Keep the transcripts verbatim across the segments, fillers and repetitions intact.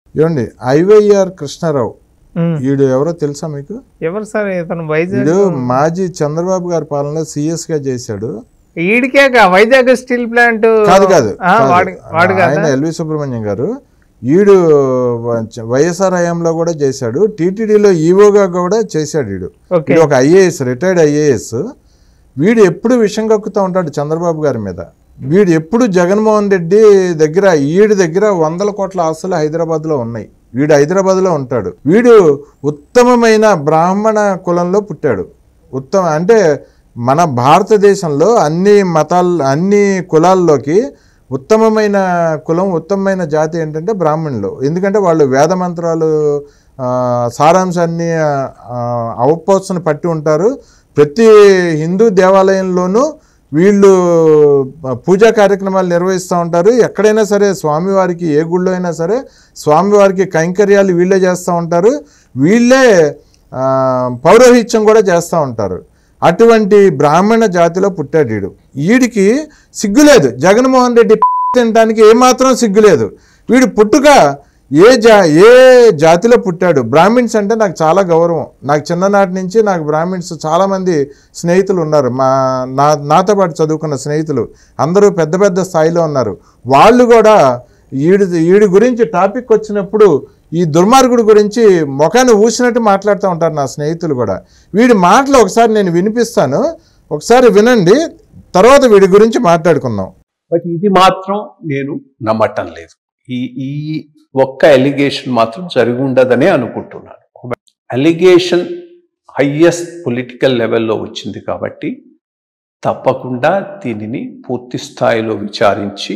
ఏమండి ఐవైఆర్ కృష్ణారావు వీడు ఎవరో తెలుసా మీకు? ఎవరు సార్? ఇతను వైజాగ్ మాజీ చంద్రబాబు గారి పాలనలో సిఎస్ గా చేశాడు. ఈడికే వైజాగ్ స్టీల్ ప్లాంట్ కాదు కాదు ఆయన ఎల్వి సుబ్రహ్మణ్యం గారు. వీడు వైఎస్ఆర్ హయాంలో కూడా చేశాడు, టీటీడీలో ఈవోగా కూడా చేశాడు. వీడు వీడు ఒక ఐఏఎస్, రిటైర్డ్ ఐఏఎస్. వీడు ఎప్పుడు విషం కక్కుతూ ఉంటాడు చంద్రబాబు గారి మీద. వీడు ఎప్పుడు జగన్మోహన్ రెడ్డి దగ్గర, వీడి దగ్గర వందల కోట్ల ఆస్తులు హైదరాబాద్లో ఉన్నాయి. వీడు హైదరాబాద్లో ఉంటాడు. వీడు ఉత్తమమైన బ్రాహ్మణ కులంలో పుట్టాడు. ఉత్తమ అంటే మన భారతదేశంలో అన్ని మతాలు, అన్ని కులాల్లోకి ఉత్తమమైన కులం, ఉత్తమమైన జాతి ఏంటంటే బ్రాహ్మణులు. ఎందుకంటే వాళ్ళు వేద మంత్రాలు సారాంశాన్ని అవపోసన పట్టి ఉంటారు. ప్రతి హిందూ దేవాలయంలోనూ వీళ్ళు పూజా కార్యక్రమాలు నిర్వహిస్తూ ఉంటారు. ఎక్కడైనా సరే స్వామివారికి, ఏ గుళ్ళో అయినా సరే స్వామివారికి కైంకర్యాలు వీళ్ళే చేస్తూ ఉంటారు. వీళ్ళే పౌరోహిత్యం కూడా చేస్తూ ఉంటారు. అటువంటి బ్రాహ్మణ జాతిలో పుట్టాడు వీడు. వీడికి సిగ్గులేదు, జగన్మోహన్ రెడ్డి తినడానికి ఏమాత్రం సిగ్గులేదు. వీడు పుట్టుక ఏ జా ఏ జాతిలో పుట్టాడు. బ్రాహ్మిన్స్ అంటే నాకు చాలా గౌరవం. నాకు చిన్ననాటి నుంచి నాకు బ్రాహ్మిన్స్ చాలామంది స్నేహితులు ఉన్నారు. మా నా నాతో పాటు చదువుకున్న స్నేహితులు అందరూ పెద్ద పెద్ద స్థాయిలో ఉన్నారు. వాళ్ళు కూడా వీడి వీడి గురించి టాపిక్ వచ్చినప్పుడు ఈ దుర్మార్గుడి గురించి ముఖాన్ని ఊసినట్టు మాట్లాడుతూ ఉంటారు నా స్నేహితులు కూడా. వీడి మాటలు ఒకసారి నేను వినిపిస్తాను, ఒకసారి వినండి, తర్వాత వీడి గురించి మాట్లాడుకుందాం. బట్ ఇది మాత్రం నేను నమ్మటం లేదు. ఈ ఈ ఒక్క ఎలిగేషన్ మాత్రం జరిగి ఉండదనే అనుకుంటున్నాను. ఎలిగేషన్ హయ్యెస్ట్ పొలిటికల్ లెవెల్లో వచ్చింది కాబట్టి తప్పకుండా దీనిని పూర్తి స్థాయిలో విచారించి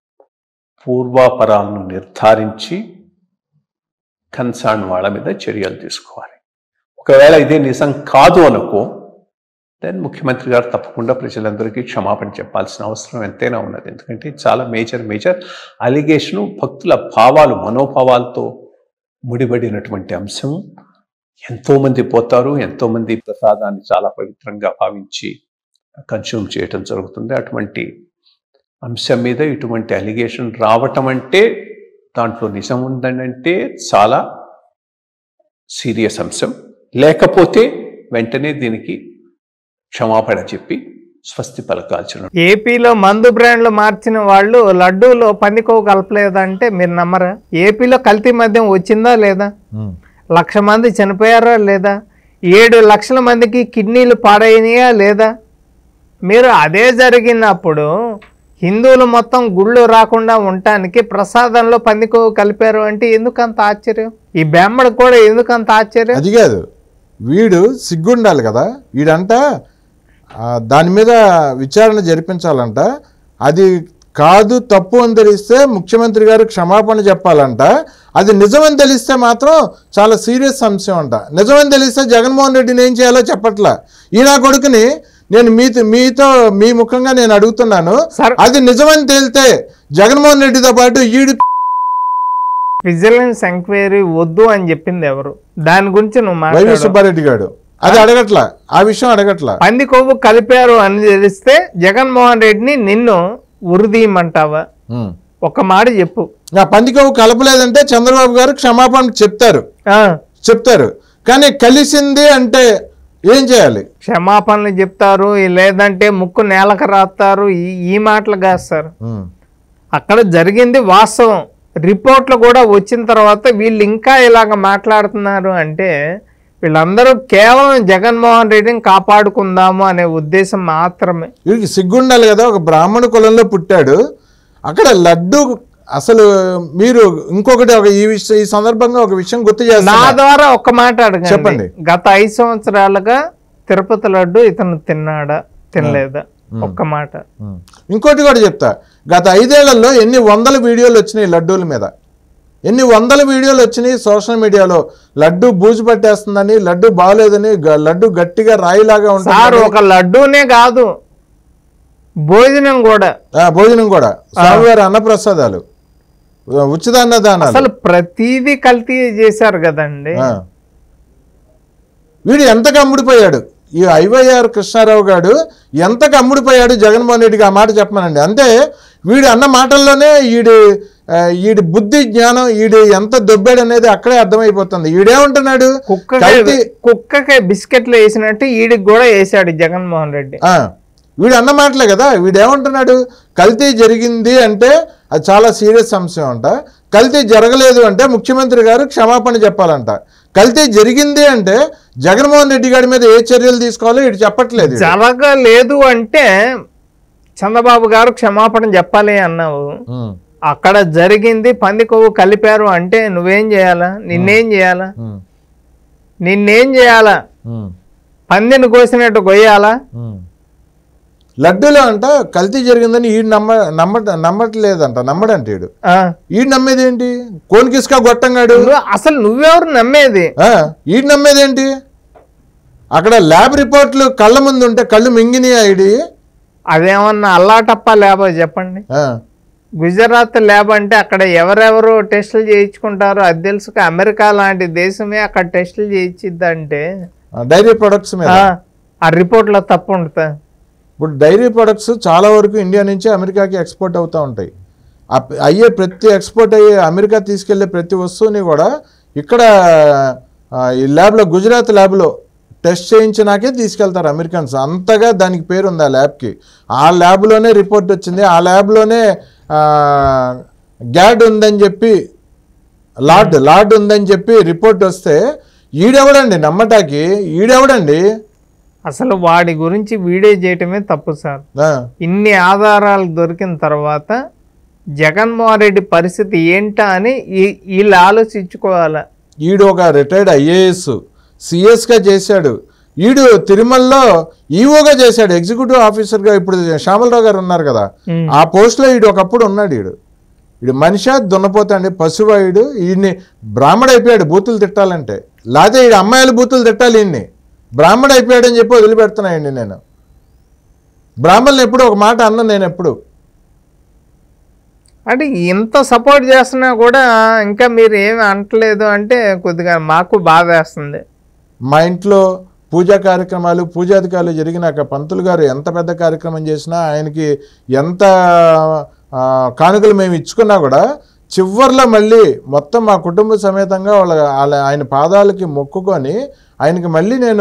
పూర్వాపరాలను నిర్ధారించి కన్సర్న్ వాళ్ళ మీద చర్యలు తీసుకోవాలి. ఒకవేళ ఇదే నిజం కాదు అనుకో, దెన్ ముఖ్యమంత్రి గారు తప్పకుండా ప్రజలందరికీ క్షమాపణ చెప్పాల్సిన అవసరం ఎంతైనా ఉన్నది. ఎందుకంటే చాలా మేజర్ మేజర్ అలిగేషను, భక్తుల భావాలు, మనోభావాలతో ముడిపడినటువంటి అంశం. ఎంతోమంది పోతారు, ఎంతోమంది ప్రసాదాన్ని చాలా పవిత్రంగా భావించి కన్స్యూమ్ చేయటం జరుగుతుంది. అటువంటి అంశం మీద ఇటువంటి అలిగేషన్ రావటం అంటే, దాంట్లో నిజం ఉందంటే చాలా సీరియస్ అంశం. లేకపోతే వెంటనే దీనికి క్షమాపణ చెప్పి స్వస్తి పలకాల్సిన. ఏపీలో మందు బ్రాండ్లు మార్చిన వాళ్ళు లడ్డూలో పందికొవ్వు కలపలేదంటే మీరు నమ్మరా? ఏపీలో కల్తీ మద్యం వచ్చిందా లేదా? లక్ష మంది చనిపోయారా లేదా? ఏడు లక్షల మందికి కిడ్నీలు పాడైనయా లేదా? మీరు అదే జరిగినప్పుడు హిందువులు మొత్తం గుళ్ళు రాకుండా ఉండటానికి ప్రసాదంలో పందికొవ్వు కలిపారు అంటే ఎందుకంత ఆశ్చర్యం? ఈ బ్రాహ్మడు కూడా ఎందుకంత ఆశ్చర్యం? అది కాదు, వీడు సిగ్గుండాలి కదా. వీడంట దాని మీద విచారణ జరిపించాలంట. అది కాదు, తప్పు అని తెలిస్తే ముఖ్యమంత్రి గారు క్షమాపణ చెప్పాలంట. అది నిజమని తెలిస్తే మాత్రం చాలా సీరియస్ అంశం అంట. నిజమని తెలిస్తే జగన్మోహన్ రెడ్డిని ఏం చేయాలో చెప్పట్లా. ఈయన కొడుకుని నేను మీతో మీతో మీ ముఖంగా నేను అడుగుతున్నాను, అది నిజమని తేలితే జగన్మోహన్ రెడ్డితో పాటు ఈడు విజిలెన్స్ ఎంక్వైరీ వద్దు అని చెప్పింది ఎవరు? దాని గురించి నువ్వు వైవి సుబ్బారెడ్డి గారు అది అడగట్లా, ఆ విషయం అడగట్లా. పంది కొవ్వు కలిపారు అని తెలిస్తే జగన్మోహన్ రెడ్డిని నిన్ను ఉరిదీయమంటావా? ఒక మాట చెప్పు. పంది కొవ్వు కలపలేదంటే చంద్రబాబు గారు క్షమాపణ చెప్తారు చెప్తారు కానీ కలిసింది అంటే ఏం చేయాలి? క్షమాపణలు చెప్తారు, లేదంటే ముక్కు నేలకు రాస్తారు, ఈ మాటలు కాస్తారు. అక్కడ జరిగింది వాస్తవం. రిపోర్ట్లు కూడా వచ్చిన తర్వాత వీళ్ళు ఇంకా ఇలాగ మాట్లాడుతున్నారు అంటే వీళ్ళందరూ కేవలం జగన్మోహన్ రెడ్డిని కాపాడుకుందాము అనే ఉద్దేశం మాత్రమే. వీడికి సిగ్గుండాలి కదా, ఒక బ్రాహ్మణ కులంలో పుట్టాడు. అక్కడ లడ్డు అసలు మీరు ఇంకొకటి ఒక ఈ విషయం ఈ సందర్భంగా ఒక విషయం గుర్తు చేస్తారు. నా ద్వారా ఒక్క మాట అడగండి, చెప్పండి. గత ఐదు సంవత్సరాలుగా తిరుపతి లడ్డు ఇతను తిన్నాడా తినలేదా? ఒక్క మాట. ఇంకోటి కూడా చెప్తా, గత ఐదేళ్లలో ఎన్ని వందల వీడియోలు వచ్చినాయి లడ్డూల మీద, ఎన్ని వందల వీడియోలు వచ్చినాయి సోషల్ మీడియాలో. లడ్డు బూజు పట్టేస్తుందని, లడ్డు బాగలేదని, లడ్డు గట్టిగా రాయిలాగా ఉంటుంది. ఒక లడ్డూనే కాదు, భోజనం కూడా భోజనం కూడా స్వామివారి అన్నప్రసాదాలు, ఉచిత అన్నదానాలు, అసలు ప్రతిదీ కల్తీ చేశారు కదండి. వీడు ఎంతగా అమ్ముడిపోయాడు ఈ ఐవైఆర్ కృష్ణారావు గారు, ఎంతగా అమ్ముడిపోయాడు జగన్మోహన్ రెడ్డికి. ఆ మాట చెప్పమనండి. అంటే వీడు అన్న మాటల్లోనే వీడు ఈడి బుద్ధి జ్ఞానం ఈడు ఎంత దొబ్బాడు అనేది అక్కడే అర్థమైపోతుంది. ఈడేమంటున్నాడు, కుక్కకి కుక్కకి బిస్కెట్లు వేసినట్టు ఈడికి కూడా వేసాడు జగన్మోహన్ రెడ్డి. వీడు అన్న మాటలే కదా. వీడేమంటున్నాడు, కల్తీ జరిగింది అంటే అది చాలా సీరియస్ అంశం అంట, కల్తీ జరగలేదు అంటే ముఖ్యమంత్రి గారు క్షమాపణ చెప్పాలంట, కల్తీ జరిగింది అంటే జగన్మోహన్ రెడ్డి గారి మీద ఏ చర్యలు తీసుకోవాలో ఇటు చెప్పట్లేదు. జరగలేదు అంటే చంద్రబాబు గారు క్షమాపణ చెప్పాలి అన్నావు, అక్కడ జరిగింది పంది కొవ్వు కలిపారు అంటే నువ్వేం చేయాలా, నిన్నేం చేయాలా, నిన్నేం చేయాలా, పందిని కోసినట్టు కొయ్యాలా? లడ్డూలో అంట కల్తీ జరిగిందని ఈడు నమ్మ నమ్మ నమ్మట్లేదంట, నమ్మడంట ఈడు. ఈడు నమ్మేది ఏంటి, కోన్కిస్కా గొట్టంగాడు, అసలు నువ్వెవరు నమ్మేది? ఈడు నమ్మేది ఏంటి, అక్కడ ల్యాబ్ రిపోర్ట్లు కళ్ళ ముందు ఉంటే కళ్ళు మింగినాయి ఐడి. అదేమన్నా అల్లాటప్ప ల్యాబ్ చెప్పండి, గుజరాత్ ల్యాబ్ అంటే అక్కడ ఎవరెవరు టెస్టులు చేయించుకుంటారో అది తెలుసు. అమెరికా లాంటి దేశమే అక్కడ టెస్టులు చేయించిద్దంటే డైరీ ప్రొడక్ట్స్ మీద ఆ రిపోర్ట్లో తప్పు ఉంటుంది. ఇప్పుడు డైరీ ప్రొడక్ట్స్ చాలా వరకు ఇండియా నుంచి అమెరికాకి ఎక్స్పోర్ట్ అవుతూ ఉంటాయి. అయ్యే ప్రతి ఎక్స్పోర్ట్ అయ్యే అమెరికా తీసుకెళ్లే ప్రతి వస్తువుని కూడా ఇక్కడ ఈ ల్యాబ్లో గుజరాత్ ల్యాబ్లో టెస్ట్ చేయించినాకే తీసుకెళ్తారు అమెరికన్స్. అంతగా దానికి పేరు ఉంది ఆ ల్యాబ్కి. ఆ ల్యాబ్లోనే రిపోర్ట్ వచ్చింది, ఆ ల్యాబ్లోనే గ్యాడ్ ఉందని చెప్పి లార్డ్ లార్డ్ ఉందని చెప్పి రిపోర్ట్ వస్తే ఈడెవడండి నమ్మటానికి, ఈడెవడండి అసలు వాడి గురించి వీడియో చేయటమే తప్పు సార్. ఇన్ని ఆధారాలు దొరికిన తర్వాత జగన్మోహన్ రెడ్డి పరిస్థితి ఏంటా అని వీళ్ళు ఆలోచించుకోవాలా. ఈడు ఒక రిటైర్డ్ ఐఏఎస్ సిఎస్గా చేశాడు, ఈడు తిరుమలలో ఈఓగా చేశాడు, ఎగ్జిక్యూటివ్ ఆఫీసర్గా. ఇప్పుడు శ్యామలరావు గారు ఉన్నారు కదా, ఆ పోస్ట్లో ఈడు ఒకప్పుడు ఉన్నాడు. ఈడు ఈడు మనిషి దున్నపోతాండి, పశువాయుడు. ఈయన్ని బ్రాహ్మడు అయిపోయాడు బూతులు తిట్టాలంటే, లేకపోతే ఈడు అమ్మాయిలు బూతులు తిట్టాలి. ఈయన్ని బ్రాహ్మడు అయిపోయాడని చెప్పి వదిలిపెడుతున్నాయండి. నేను బ్రాహ్మణులు ఎప్పుడు ఒక మాట అన్నాను నేను ఎప్పుడు. అంటే ఇంత సపోర్ట్ చేస్తున్నా కూడా ఇంకా మీరు ఏమి అంటలేదు అంటే కొద్దిగా మాకు బాధ వేస్తుంది. మా ఇంట్లో పూజా కార్యక్రమాలు పూజాధికారులు జరిగినాక పంతులు గారు ఎంత పెద్ద కార్యక్రమం చేసినా ఆయనకి ఎంత కానుకలు మేము ఇచ్చుకున్నా కూడా చివర్లో మళ్ళీ మొత్తం మా కుటుంబ సమేతంగా వాళ్ళ వాళ్ళ ఆయన పాదాలకి మొక్కుకొని ఆయనకి మళ్ళీ నేను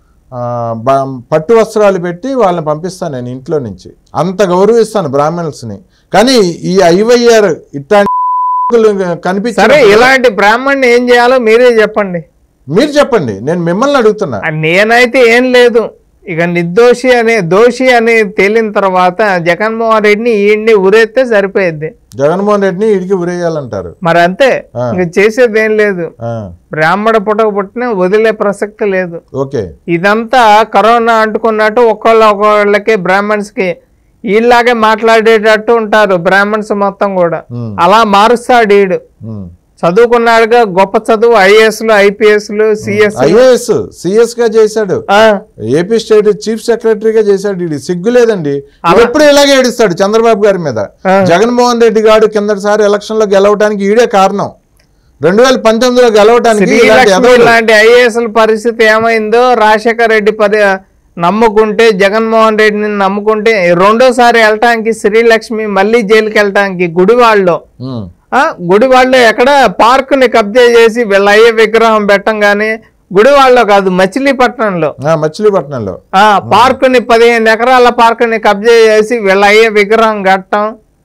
పట్టు వస్త్రాలు పెట్టి వాళ్ళని పంపిస్తాను నేను ఇంట్లో నుంచి. అంత గౌరవిస్తాను బ్రాహ్మణ్స్ని. కానీ ఈ ఐవైఆర్ ఇట్లాంటి కనిపించారు. ఇలాంటి బ్రాహ్మణ్ని ఏం చేయాలో మీరే చెప్పండి. మీరు చెప్పండి, నేను మిమ్మల్ని అడుగుతున్నా. నేనైతే ఏం లేదు, ఇక నిర్దోషి అనే దోషి అని తేలిన తర్వాత జగన్మోహన్ రెడ్డిని ఈయన్ని ఉరేస్తే సరిపోయేది. జగన్మోహన్ రెడ్డిని ఈడికి ఉరేయాలంటారు. మరి అంతే, ఇంక చేసేది ఏం లేదు. బ్రాహ్మణ పుట్టక పుట్టిన వదిలే ప్రసక్తి లేదు. ఓకే, ఇదంతా కరోనా అంటుకున్నట్టు ఒక్కొళ్ళ ఒక్కొళ్ళకి బ్రాహ్మణ్స్ కి వీళ్ళలాగే మాట్లాడేటట్టు ఉంటారు బ్రాహ్మణ్స్ మొత్తం కూడా. అలా మారుస్తాడు ఈడు. చదువుకున్నాడుగా, గొప్ప చదువు, ఐఏఎస్లు ఐపీఎస్లు సిఎస్ ఐఏఎస్ సిఎస్ గా చేశాడు, ఏపీ స్టేట్ చీఫ్ సెక్రటరీగా చేశాడు. ఇది సిగ్గు లేదండి. ఎప్పుడు ఇలాగే ఏడుస్తాడు చంద్రబాబు గారి మీద. జగన్మోహన్ రెడ్డి గారు కిందటిసారి ఎలక్షన్ లో గెలవడానికి ఈడే కారణం. రెండు వేల పంతొమ్మిదిలో గెలవడానికి ఇలాంటి ఐఏఎస్ల పరిస్థితి ఏమైందో, రాజశేఖర రెడ్డి పరి నమ్ముకుంటే జగన్మోహన్ రెడ్డిని నమ్ముకుంటే రెండోసారి వెళ్ళటానికి శ్రీలక్ష్మి మళ్ళీ జైలుకి వెళ్ళటానికి గుడివాడలో గుడివాడలో ఎక్కడ పార్క్ ని కబ్జా చేసి వీళ్ళ అయ్యే విగ్రహం పెట్టంగానే, గుడివాడలో కాదు మచిలీపట్నంలో మచిలీపట్నంలో పార్క్ ని పదిహేను ఎకరాల పార్క్ ని కబ్జా చేసి వీళ్ళ అయ్యే విగ్రహం కట్టం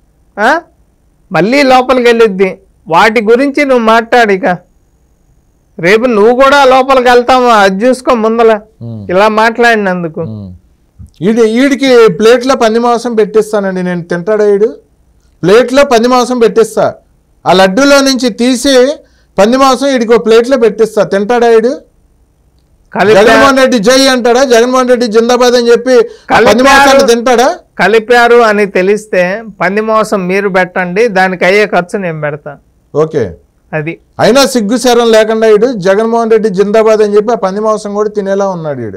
మళ్ళీ లోపలికి వెళ్ళిద్ది. వాటి గురించి నువ్వు మాట్లాడు. ఇక రేపు నువ్వు కూడా లోపలికి వెళ్తావు, అది చూసుకో ముందల ఇలా మాట్లాడినందుకు. ఈడి ఈడికి ప్లేట్లో పంది మాంసం పెట్టిస్తానండి నేను, తింటాడా ఈడు? ప్లేట్లో పంది మాంసం పెట్టిస్తా, ఆ లడ్డూలో నుంచి తీసి పంది మాంసం ఈడికి ప్లేట్లో పెట్టిస్తా, తింటాడా ఈడు? జగన్మోహన్ రెడ్డి జై అంటాడా? జగన్మోహన్ రెడ్డి జిందాబాద్ అని చెప్పి పంది మాంసాన్ని తింటాడా? కలిపారు అని తెలిస్తే పంది మాంసం మీరు పెట్టండి, దానికి అయ్యే ఖర్చు నేను పెడతా. ఓకే, అది అయినా సిగ్గు శరం లేకుండా ఈడు జగన్మోహన్ రెడ్డి జిందాబాద్ అని చెప్పి ఆ పంది మాంసం కూడా తినేలా ఉన్నాడు ఈడు.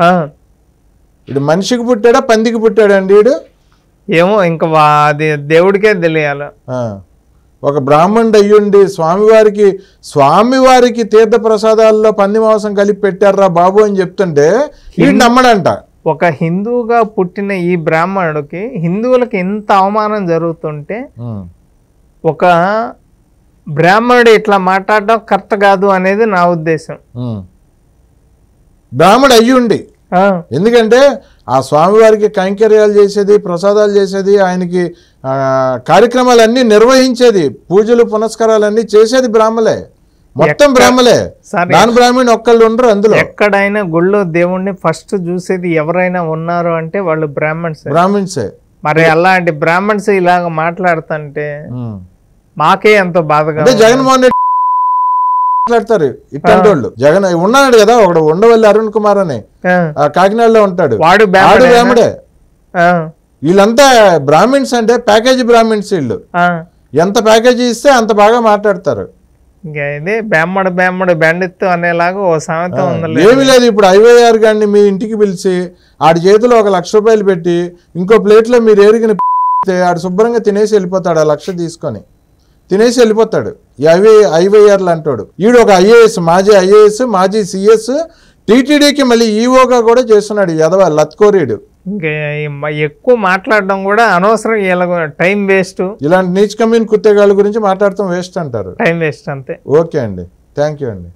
ఇడు మనిషికి పుట్టాడా పందికి పుట్టాడా అండి ఈడు? ఏమో ఇంకా అది దేవుడికే తెలియాలి. ఒక బ్రాహ్మణుడు అయ్యుండి స్వామివారికి స్వామివారికి తీర్థ ప్రసాదాల్లో పంది మాంసం కలిపి పెట్టారా బాబు అని చెప్తుంటే ఈడు నమ్మడంట. ఒక హిందువుగా పుట్టిన ఈ బ్రాహ్మణుడికి హిందువులకి ఎంత అవమానం జరుగుతుంటే ఒక బ్రాహ్మణుడు ఇట్లా మాట్లాడడం కరెక్ట్ కాదు అనేది నా ఉద్దేశం. బ్రాహ్మడు అయ్యుండి, ఎందుకంటే ఆ స్వామివారికి కైంకర్యాలు చేసేది, ప్రసాదాలు చేసేది, ఆయనకి కార్యక్రమాలన్నీ నిర్వహించేది, పూజలు పునస్కారాలన్నీ చేసేది బ్రాహ్మలే, మొత్తం బ్రాహ్మలే. నాన్ బ్రాహ్మణ్ ఒక్కళ్ళు ఉండరు అందులో. ఎక్కడైనా గుళ్ళో దేవుణ్ణి ఫస్ట్ చూసేది ఎవరైనా ఉన్నారు అంటే వాళ్ళు బ్రాహ్మణ్స్ బ్రాహ్మణ్సే. మరి అలాంటి బ్రాహ్మణ్స్ ఇలాగ మాట్లాడుతుంటే మాకే ఎంతో బాధగా. జగన్మోహన్ రెడ్డి మాట్లాడతారు ఇట్లాంటి వాళ్ళు. జగన్ ఉన్నాడు కదా ఒకడు, ఉండవల్లి అరుణ్ కుమార్ అని కాకినాడలో ఉంటాడు, వాడు బ్రాహ్మడే. వీళ్ళంతా బ్రాహ్మిన్స్ అంటే ప్యాకేజీ బ్రాహ్మిన్స్. వీళ్ళు ఎంత ప్యాకేజీ ఇస్తే అంత బాగా మాట్లాడతారు. ఇంకా ఇదే బెమ్మడు బెమ్మడు బెండెత్తు అనేలాగా ఓ సామెత ఉంది. ఏమీ లేదు, ఇప్పుడు ఐవైఆర్ గారిని మీ ఇంటికి పిలిచి ఆడి చేతిలో ఒక లక్ష రూపాయలు పెట్టి ఇంకో ప్లేట్లో మీరు ఏరిగిన ఆడు శుభ్రంగా తినేసి వెళ్ళిపోతాడు. ఆ లక్ష తీసుకొని తినేసి వెళ్ళిపోతాడు. ఈ ఐవై ఐవైఆర్లు అంటాడు. ఈడు ఒక ఐఏఎస్, మాజీ ఐఏఎస్, మాజీ సిఎస్, టీటీడీకి మళ్ళీ ఈఓగా కూడా చేస్తున్నాడు యదవ లత్కోరీడు. ఇంకా ఎక్కువ మాట్లాడడం కూడా అనవసరం, ఇలా టైం వేస్ట్. ఇలాంటి నీచ్ కమ్యూన్ కుత్తేగాళ్ళ గురించి మాట్లాడటం వేస్ట్ అంటారు. టైం వేస్ట్ అంతే. ఓకే అండి, థ్యాంక్ యూ అండి.